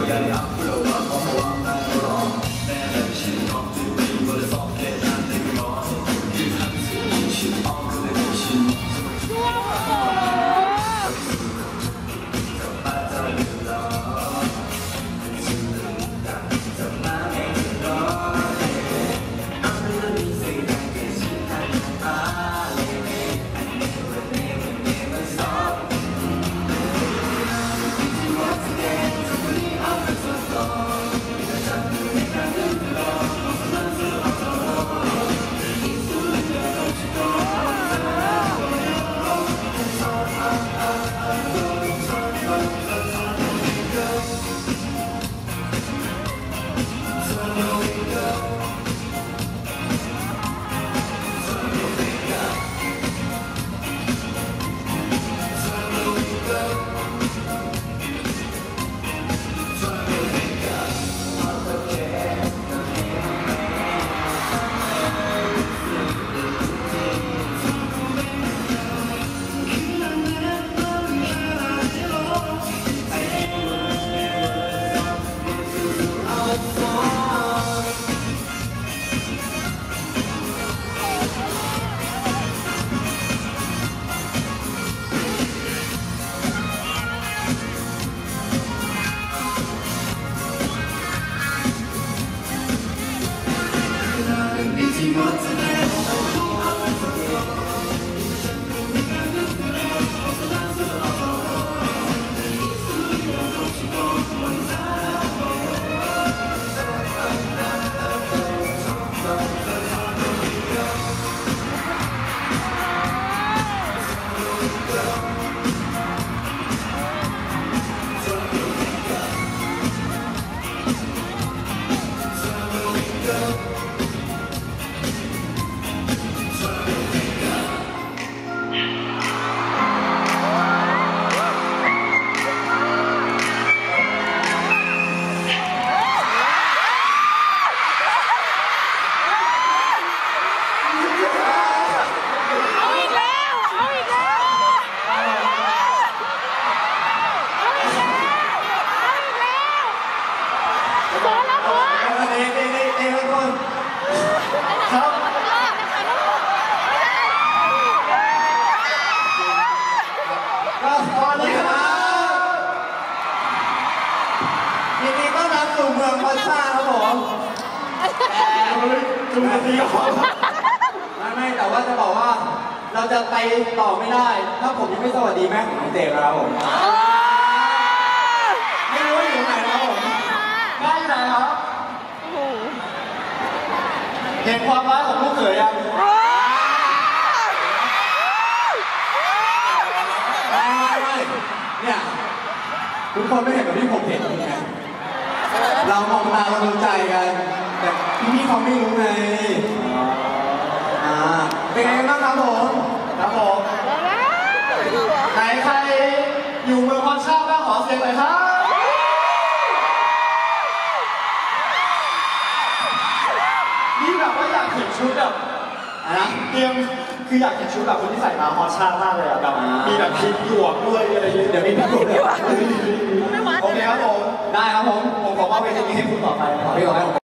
ไม่แต่ว่าจะบอกว่าเราจะไปต่อไม่ได้ถ้าผมยังไม่สวัสดีแม่ของน้องเจครับผมไม่รู้ว่าอยู่ไหนครับผมแม่อยู่ไหนครับเห็นความรักของลูกเขยยังไม่เนี่ยทุกคนไม่เห็นแบบที่ผมเห็นไงเรามองตาเราดูใจกันแต่พี่เขาไม่รู้ไงเป็นไงกันบ้างครับผมครับผมไหนใครอยู่เมืองฮอนชาบ้างขอเสียงหน่อยครับนี่แบบว่าอยากเห็นชุดแบบนะเตรียมคืออยากเห็นชุดแบบคนที่ใส่มาฮอนชามากเลยอะแบบมีแบบพิมพ์หยวกด้วยอะไรอย่างเงี้ยเดี๋ยวมีพิมพ์หยวกโอเคครับผมได้ครับผมขอว่าเวทีนี้ให้คุณต่อไปนะครับ